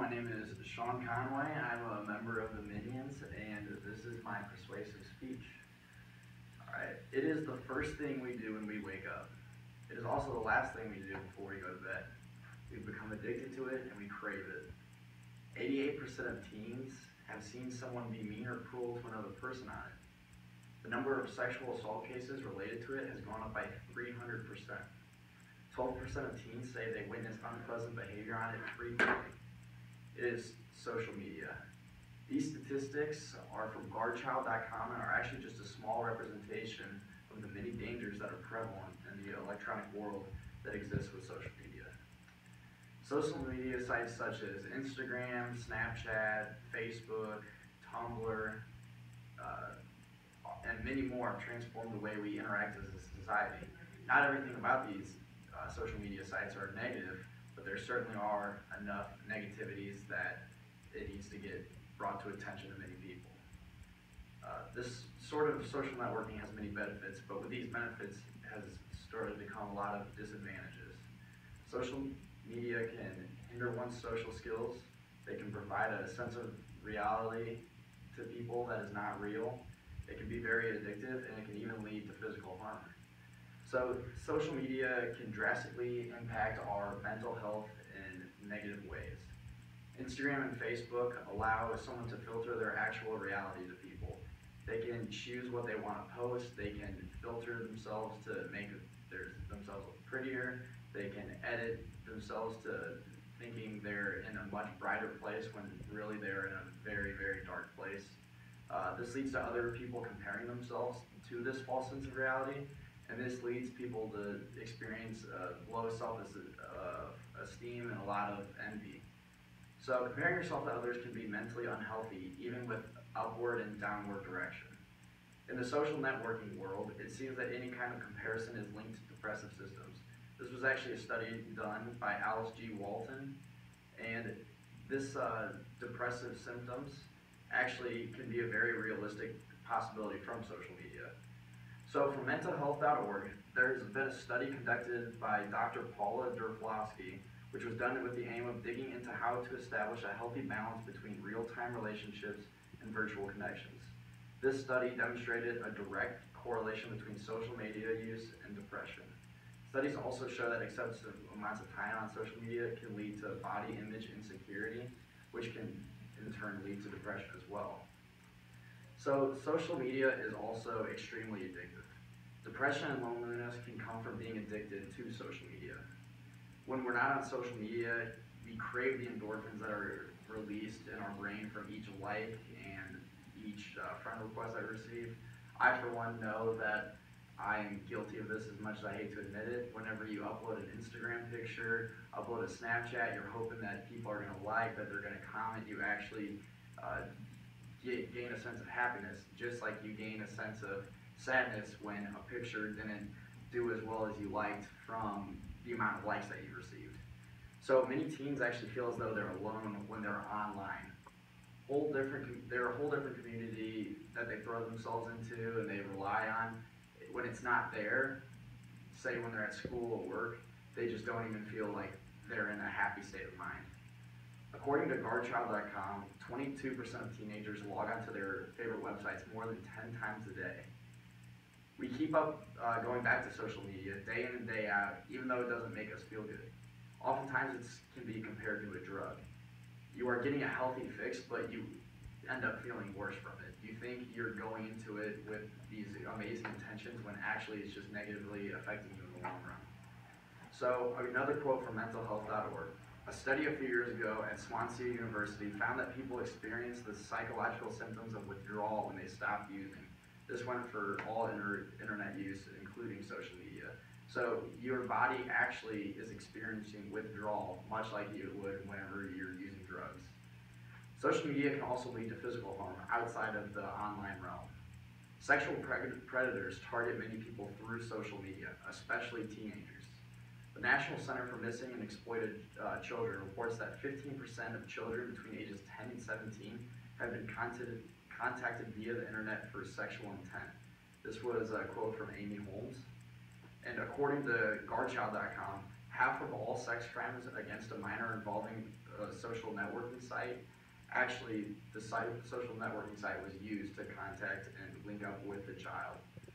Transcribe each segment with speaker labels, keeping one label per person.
Speaker 1: My name is Sean Conway. I'm a member of the Minions, and this is my persuasive speech. Alright, it is the first thing we do when we wake up. It is also the last thing we do before we go to bed. We've become addicted to it and we crave it. 88% of teens have seen someone be mean or cruel to another person on it. The number of sexual assault cases related to it has gone up by 300%. 12% of teens say they witnessed unpleasant behavior on it frequently. It is social media. These statistics are from guardchild.com and are actually just a small representation of the many dangers that are prevalent in the electronic world that exists with social media. Social media sites such as Instagram, Snapchat, Facebook, Tumblr, and many more have transformed the way we interact as a society. Not everything about these social media sites are negative, but there certainly are enough negativities that it needs to get brought to attention of many people. This sort of social networking has many benefits, but with these benefits has started to come a lot of disadvantages. Social media can hinder one's social skills. They can provide a sense of reality to people that is not real. It can be very addictive, and it can even lead to physical harm. So social media can drastically impact our mental health in negative ways. Instagram and Facebook allow someone to filter their actual reality to people. They can choose what they want to post. They can filter themselves to make themselves look prettier. They can edit themselves to thinking they're in a much brighter place when really they're in a very, very dark place. This leads to other people comparing themselves to this false sense of reality, and this leads people to experience low self-esteem and a lot of envy. So comparing yourself to others can be mentally unhealthy, even with upward and downward direction. In the social networking world, it seems that any kind of comparison is linked to depressive systems. This was actually a study done by Alice G. Walton, and this depressive symptoms actually can be a very realistic possibility from social media. So from mentalhealth.org, there's been a study conducted by Dr. Paula Durflowski, which was done with the aim of digging into how to establish a healthy balance between real-time relationships and virtual connections. This study demonstrated a direct correlation between social media use and depression. Studies also show that excessive amounts of time on social media can lead to body image insecurity, which can in turn lead to depression as well. So social media is also extremely addictive. Depression and loneliness can come from being addicted to social media. When we're not on social media, we crave the endorphins that are released in our brain from each like and each friend request I receive. I, for one, know that I am guilty of this as much as I hate to admit it. Whenever you upload an Instagram picture, upload a Snapchat, you're hoping that people are going to like, that they're going to comment. You actually gain a sense of happiness, just like you gain a sense of sadness when a picture didn't do as well as you liked from the amount of likes that you received. So many teens actually feel as though they're alone when they're online. They're a whole different community that they throw themselves into and they rely on. When it's not there, say when they're at school or work, they just don't even feel like they're in a happy state of mind. According to guardchild.com, 22% of teenagers log onto their favorite websites more than 10 times a day. We keep up going back to social media day in and day out, even though it doesn't make us feel good. Oftentimes it can be compared to a drug. You are getting a healthy fix, but you end up feeling worse from it. You think you're going into it with these amazing intentions when actually it's just negatively affecting you in the long run. So another quote from mentalhealth.org. A study a few years ago at Swansea University found that people experience the psychological symptoms of withdrawal when they stopped using. This went for all internet use, including social media. So your body actually is experiencing withdrawal, much like you would whenever you're using drugs. Social media can also lead to physical harm outside of the online realm. Sexual predators target many people through social media, especially teenagers. The National Center for Missing and Exploited Children reports that 15% of children between ages 10 and 17 have been contacted via the internet for sexual intent. This was a quote from Amy Holmes. And according to guardchild.com, half of all sex crimes against a minor involving a social networking site, actually the social networking site was used to contact and link up with the child.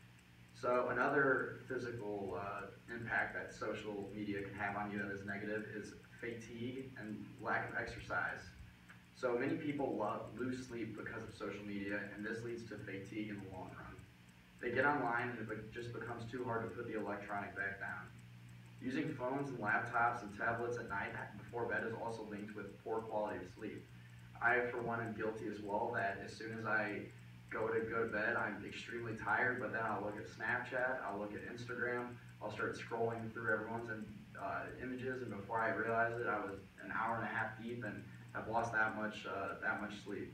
Speaker 1: So another physical impact that social media can have on you that is negative is fatigue and lack of exercise. So many people lose sleep because of social media, and this leads to fatigue in the long run. They get online and it just becomes too hard to put the electronic back down. Using phones and laptops and tablets at night before bed is also linked with poor quality of sleep. I, for one, am guilty as well, that as soon as I go to bed, I'm extremely tired, but then I'll look at Snapchat, I'll look at Instagram, I'll start scrolling through everyone's images, and before I realize it, I was an hour and a half deep and have lost that much sleep.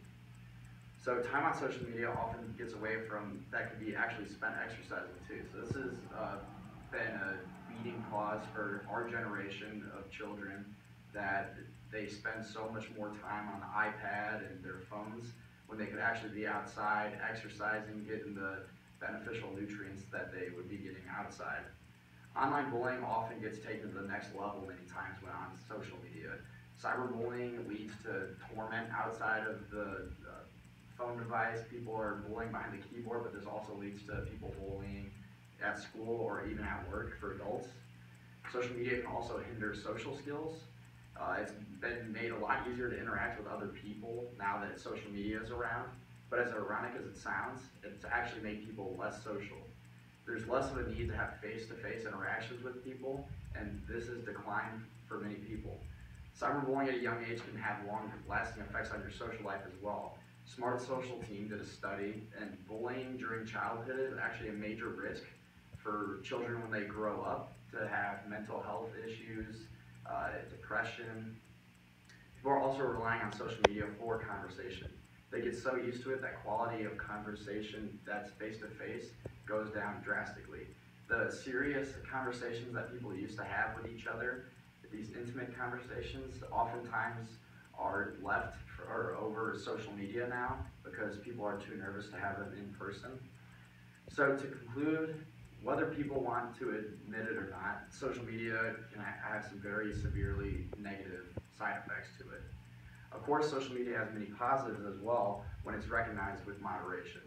Speaker 1: So time on social media often gets away from, that could be actually spent exercising too. So this has been a leading cause for our generation of children, that they spend so much more time on the iPad and their phones when they could actually be outside, exercising, getting the beneficial nutrients that they would be getting outside. Online bullying often gets taken to the next level many times when on social media. Cyberbullying leads to torment outside of the phone device. People are bullying behind the keyboard, but this also leads to people bullying at school or even at work for adults. Social media can also hinder social skills. It's been made a lot easier to interact with other people now that social media is around, but as ironic as it sounds, it's actually made people less social. There's less of a need to have face-to-face interactions with people, and this has declined for many people. Cyberbullying at a young age can have long-lasting effects on your social life as well. Smart Social Team did a study, and bullying during childhood is actually a major risk for children when they grow up to have mental health issues, depression. People are also relying on social media for conversation. They get so used to it that quality of conversation that's face-to-face goes down drastically. The serious conversations that people used to have with each other, these intimate conversations, oftentimes are left or over social media now because people are too nervous to have them in person. So to conclude, whether people want to admit it or not, social media can have some very severely negative side effects to it. Of course, social media has many positives as well when it's recognized with moderation.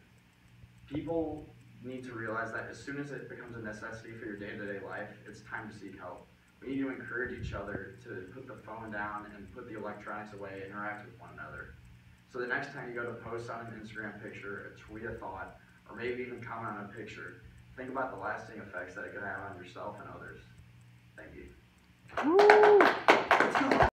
Speaker 1: People need to realize that as soon as it becomes a necessity for your day-to-day life, it's time to seek help. We need to encourage each other to put the phone down and put the electronics away and interact with one another. So the next time you go to post on an Instagram picture, tweet a thought, or maybe even comment on a picture, think about the lasting effects that it could have on yourself and others. Thank you.